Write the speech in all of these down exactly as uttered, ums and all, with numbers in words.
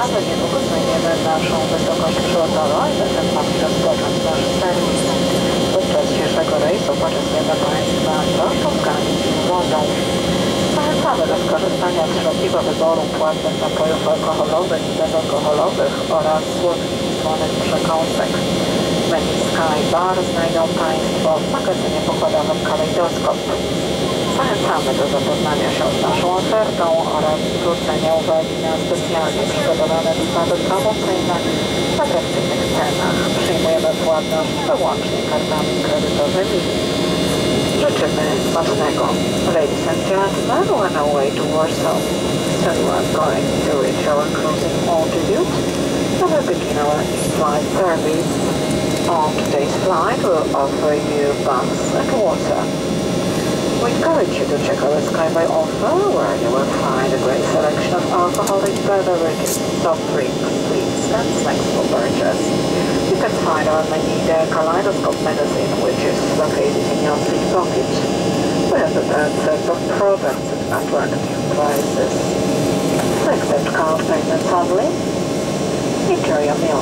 za niedługo znajdziemy naszą wysokość przelotowa i będę mogli rozpocząć nasz serwis. Podczas dzisiejszego rejsu poczęstujemy Państwa gorzkówkami i wodą. Zachęcamy do skorzystania z szerokiego wyboru płatnych napojów alkoholowych i bezalkoholowych oraz słodkich i słonych przekąsek. Menu Sky Bar znajdą Państwo w magazynie pokładowym Kalejdoskop. Zachęcamy do zapoznania się z naszą ofertą oraz zwrócenia uwagi na specjalnie przygotowane dostawy promocyjne w atrakcyjnych cenach. Przyjmujemy płatność wyłącznie kartami kredytowymi. Życzymy smacznego. Ladies and gentlemen, we're on our way to Warsaw. Soon we are going to reach our cruising altitude and we'll begin our in-flight service. On today's flight, we'll offer you baths and water. We encourage you to check our Skyby offer, where you will find a great selection of alcoholic beverages, soft drinks, sweets, and snacks for purchase. You can find our menu there, Kaleidoscope magazine, which is located in your seat pocket. We have prepared sets of products at attractive prices. We accept card payments only. Enjoy your meal.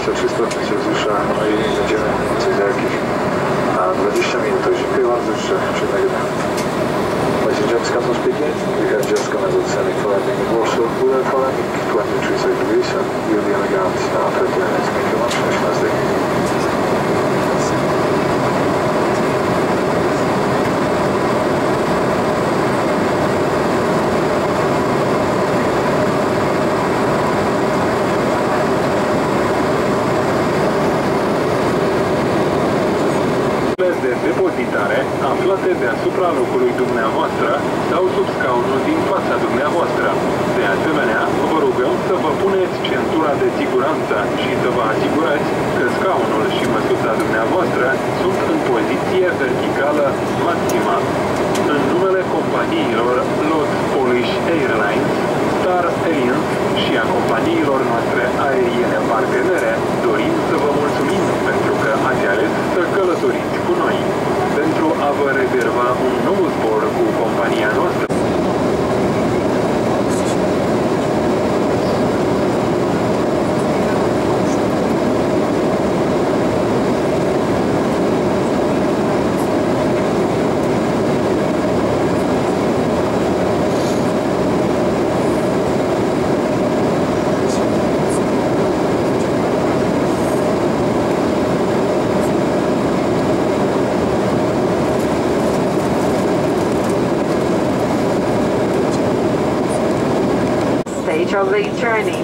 Państwa trzysta pięć Zuzusza, no i będziemy coś za jakieś a dwadzieścia minut. To dziękuję bardzo, życzę przyjemnego dnia. Październiczka to speaking. We have just commenced sending for landing in Warsaw. We are for landing twenty-three degrees and we'll be on the ground now thirty minutes. Thank you very much. Have a nice day. De depozitare aflate deasupra locului dumneavoastră sau sub scaunul din fața dumneavoastră. De asemenea, vă rugăm să vă puneți centura de siguranță și să vă asigurați că scaunul și măsuța dumneavoastră sunt în poziție verticală maximă. În numele companiilor Lot Polish Airlines, Star Alliance și a companiilor noastre aeriene partenere, dorim să vă mulțumim pentru că ați ales să călătoriți cu noi. Pentru a vă rezerva un nou zbor cu compania noastră, of the journey.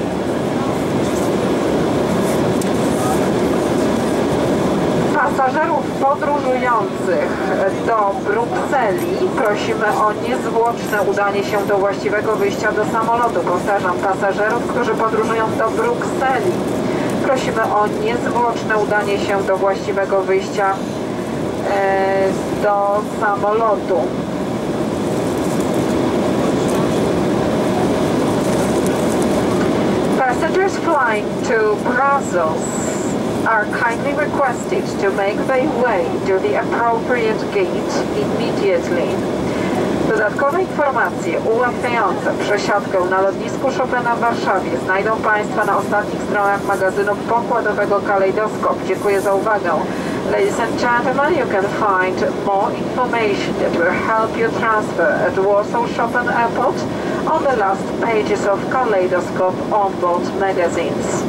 Pasażerów podróżujących do Brukseli prosimy o niezwłoczne udanie się do właściwego wyjścia do samolotu. Powtarzam, pasażerów, którzy podróżują do Brukseli, prosimy o niezwłoczne udanie się do właściwego wyjścia e, do samolotu. Passengers flying to Brussels are kindly requested to make their way to the appropriate gate immediately. Dodatkowe informacje ułatwiające przesiadkę na lotnisku Chopina w Warszawie znajdą Państwo na ostatnich stronach magazynu pokładowego Kalejdoskop. Dziękuję za uwagę. Ladies and gentlemen, you can find more information that will help you transfer at Warsaw Chopin Airport on the last pages of Kaleidoscope onboard magazines.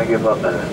M G dwa L.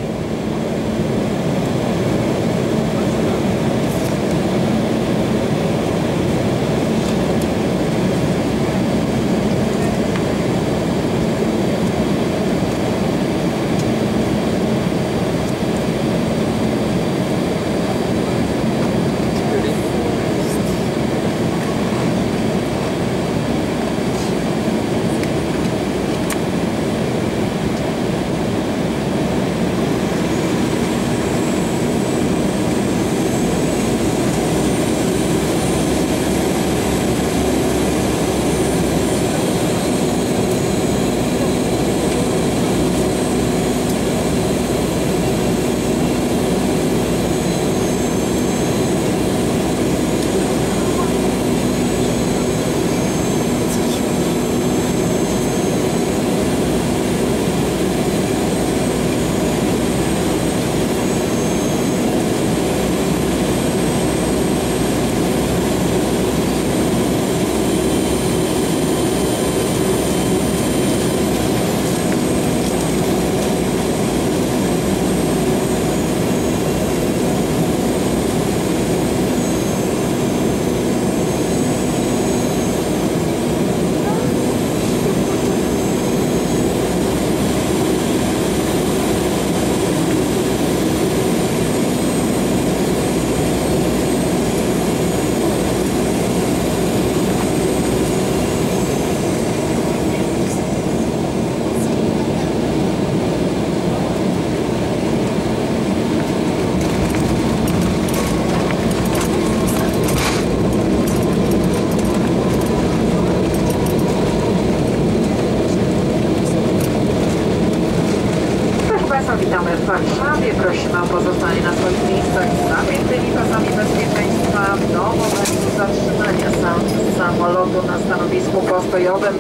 Witamy w Warszawie. Prosimy o pozostanie na swoich miejscach z zapiętymi pasami bezpieczeństwa do momentu zatrzymania sam samolotu na stanowisku postojowym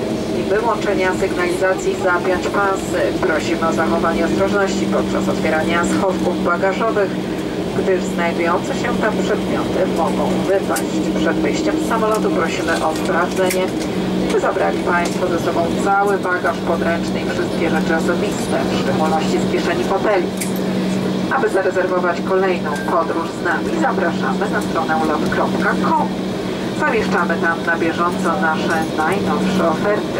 i wyłączenia sygnalizacji zapiąć pasy. Prosimy o zachowanie ostrożności podczas otwierania schowków bagażowych, gdyż znajdujące się tam przedmioty mogą wypaść. Przed wyjściem z samolotu prosimy o sprawdzenie, czy zabrali Państwo ze sobą cały bagaż podręczny i wszystkie rzeczy osobiste, w szczególności z kieszeni foteli. Aby zarezerwować kolejną podróż z nami, zapraszamy na stronę lot kropka com. Zamieszczamy tam na bieżąco nasze najnowsze oferty.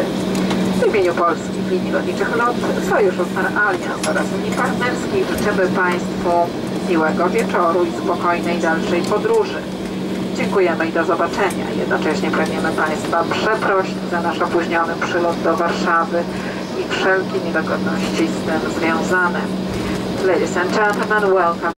W imieniu polskich linii lotniczych LOT, Sojuszu Star Alliance oraz Unii Partnerskich życzymy Państwu miłego wieczoru i spokojnej dalszej podróży. Dziękujemy i do zobaczenia. Jednocześnie pragniemy Państwa przeprosić za nasz opóźniony przylot do Warszawy i wszelkie niedogodności z tym związane. Ladies and gentlemen, welcome.